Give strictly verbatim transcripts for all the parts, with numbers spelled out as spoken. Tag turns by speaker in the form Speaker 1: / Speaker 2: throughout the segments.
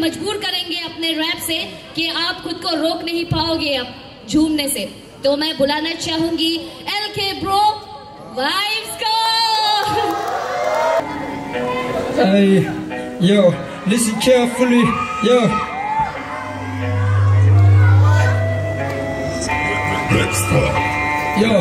Speaker 1: मजबूर करेंगे अपने रैप से कि आप खुद को रोक नहीं पाओगे अब झूमने से। तो मैं बुलाना चाहूंगी एल के ब्रो वाइब्स को।
Speaker 2: Hey, yo, listen carefully, yo. Yo,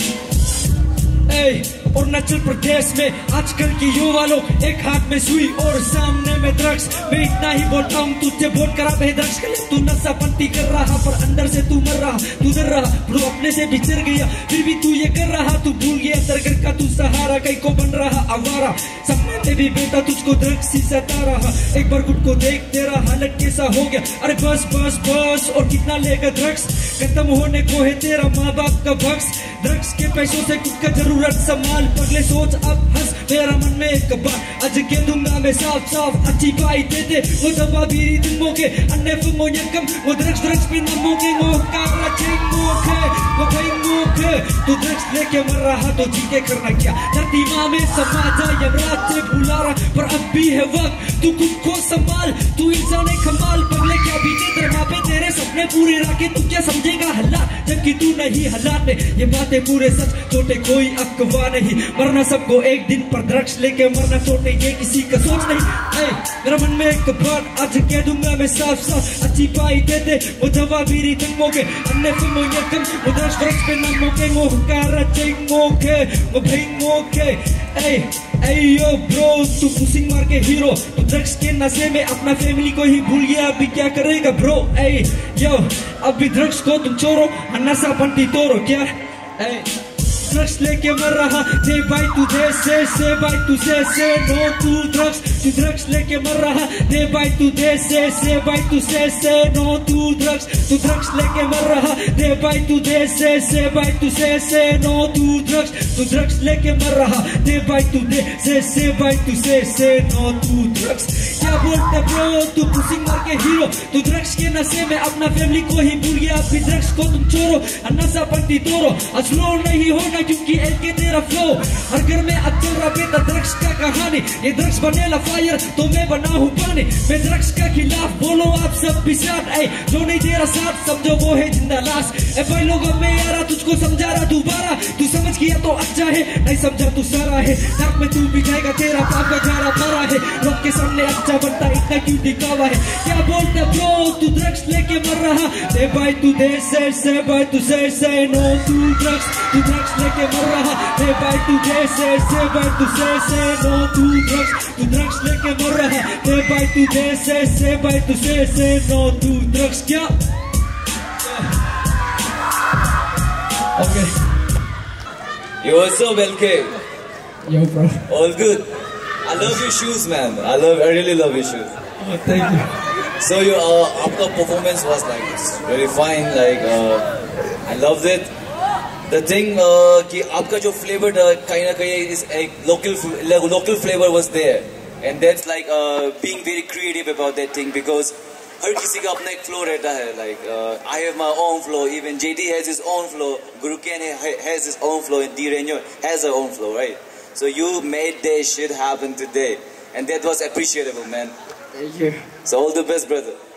Speaker 2: hey, Arunachal Pradesh में आजकल के युवा लोग एक हाथ में सुई और सामने में ड्रग्स। मैं इतना ही बोलता हूँ तुझे वोट करा बे ड्रग्स के लिए। तू नशाबंदी कर रहा पर अंदर से तू मर रहा, तू डर रहा ब्रो अपने से बिछड़ गया, फिर भी तू ये कर रहा। तू भूल गया दरगर का तू सहारा, कहीं को बन रहा आवारा। सपने में भी बेटा तुझको ड्रग्स ही सता रहा। एक बार खुद को देख तेरा हालत कैसा हो गया। अरे बस बस बस और कितना लेगा ड्रग्स, खत्म होने को है तेरा माँ बाप का बख्श। ड्रग्स के पैसों से खुद का जरूरत संभाल, पगले सोच अब हंस। मेरा मन में एक बात आज कह दूंगा मैं साफ साफ, अच्छी पाई दे दे वो दवा बीरी दिनों के अन्य फिल्मों यकम वो ड्रग्स ड्रग्स पे नमो के वो काबरा चेंगो के वो भाईंगो के। तू ड्रग्स लेके मर रहा तो जी के करना क्या, धरती माँ में समा जा यमराज से भुला रहा। पर अब भी है वक्त तू खुद को संभाल, तू इंसान है कमाल। पगले क्या बीते तेरे पे तेरे सपने पूरे रखे, तू क्या समझेगा हालात जबकि तू नहीं हालात में। ये बातें पूरे सच छोटे कोई अफवाह नहीं, मरना सबको एक दिन पर ड्रग्स लेके मरना छोटे ये किसी का सोच नहीं। hey, मेरा मन में एक बात आज कह दूंगा मैं साफ साफ, अच्छी पाई दे दे वो दवा बीरी तुमो के अन्य फिल्मों ये कम वो ड्रग्स ड्रग्स पे नमो के वो कारा चेंगो के वो भाईंगो के। hey, hey, yo bro तू पुसिंग मार के हीरो, तू ड्रग्स के नशे में अपना फैमिली को ही भूल गया, अभी क्या करेगा ब्रो। hey, yo अभी ड्रग्स को तुम छोड़ो नशा बनती तोड़ो क्या। hey, ड्रग्स लेके मर रहा दे भाई तू दे से से भाई तू से से नो तू ड्रग्स। तू ड्रग्स लेके मर रहा दे भाई तू दे से से भाई तू से से नो तू ड्रग्स। तू ड्रग्स लेके मर रहा दे भाई तू दे से से भाई तू से से नो तू ड्रग्स। तू ड्रग्स लेके मर रहा दे भाई तू दे से से भाई तू से से नो तू ड्रग्स। क्या बोलते ब्रो तू पुसिंग मार के हीरो, तू ड्रग्स के नशे में अपना फैमिली को ही भूल गया, अभी ड्रग्स को तुम छोड़ो नशा बनती तोड़ो। स्लो नहीं होना क्योंकि एल के तेरा फ्लो हर घर में अब चल रहा बेटा ड्रग्स का कहानी। ये ड्रग्स बनेला फायर तो मैं बना हूँ पानी, मैं ड्रग्स का खिलाफ बोलो आप सब भी साथ। ऐ जो नहीं तेरा साथ समझो वो है जिंदा लाश। ए भाई लोगों में यारा तुझको समझा रहा दोबारा, तू समझ गया तो अच्छा है नहीं समझा तू सारा है। नाक में तू भी जाएगा तेरा पाप का खारा भरा है, लोग के सामने अच्छा बनता इतना क्यों दिखावा है। क्या बोलते ब्रो तू ड्रग्स लेके मर रहा दे भाई तू दे से से भाई तू से से नो तू ड्रग्स। तू ड्रग्स लेके मर रहा दे भाई तू दे से से भाई तू से से नो तू ड्रग्स। तू ड्रग्स लेके मर रहा दे भाई तू दे से से भाई तू से से नो तू ड्रग्स। क्या okay
Speaker 3: yo what's up L K?
Speaker 2: yo bro
Speaker 3: all good. I love your shoes man, I love I really love your shoes.
Speaker 2: oh, thank you.
Speaker 3: So your uh, after performance was like very fine, like uh, I loved it. The thing uh, कि आपका जो flavor था कहीं ना कहीं is a local local flavor was there, and that's like uh, being very creative about that thing because हर किसी का अपना एक flow रहता है. Like uh, I have my own flow, even J D has his own flow, Guru Ken has his own flow, and D Renyo has her own flow, right? So you made that shit happen today, and that was appreciable, man.
Speaker 2: Thank you.
Speaker 3: So all the best, brother.